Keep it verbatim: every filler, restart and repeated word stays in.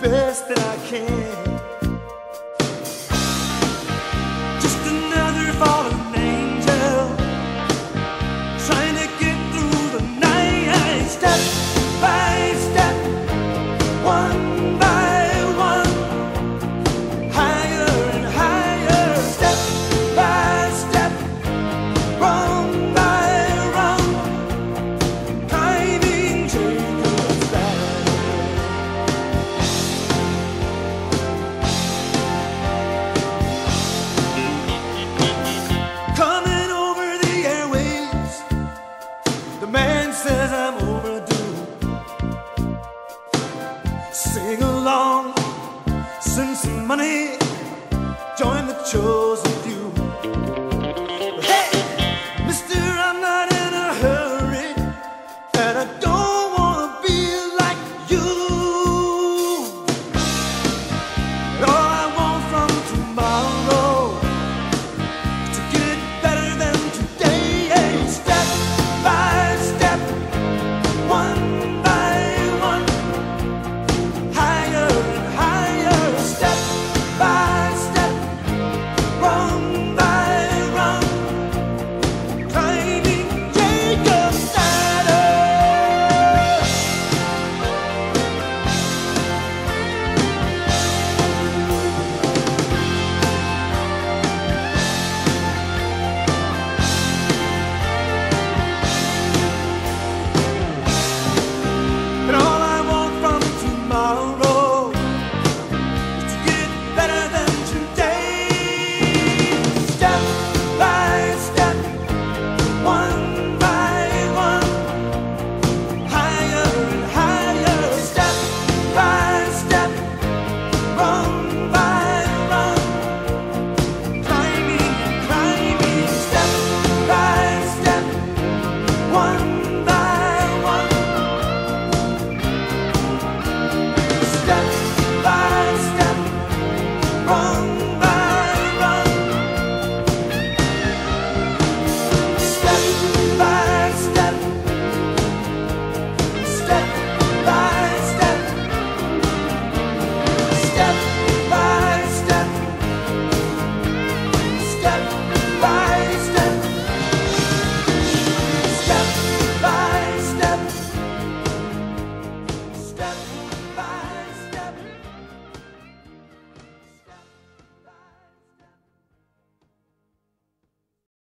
best that I can. Just another fallen angel trying to get through the night, step by step, one by one, higher and higher, step by step, rung by rung, climbing Jacob's ladder. Coming over the airwaves, the man says I'm over